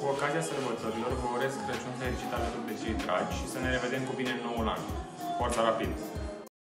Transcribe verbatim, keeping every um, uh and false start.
Cu ocazia sărbătorilor, vă urez Crăciun fericit alături de cei dragi și să ne revedem cu bine în noul an. Forța Rapid!